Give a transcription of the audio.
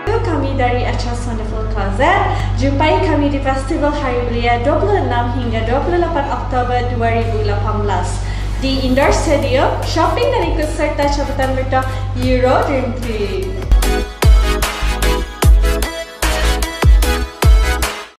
Kami dari acara Wonderful Closet. Jumpai kami di Festival Hari Belia 26 hingga 28 Oktober 2018 di Indoor Stadium. Shopping dan ikut serta cabutan berita Euro Dream 3.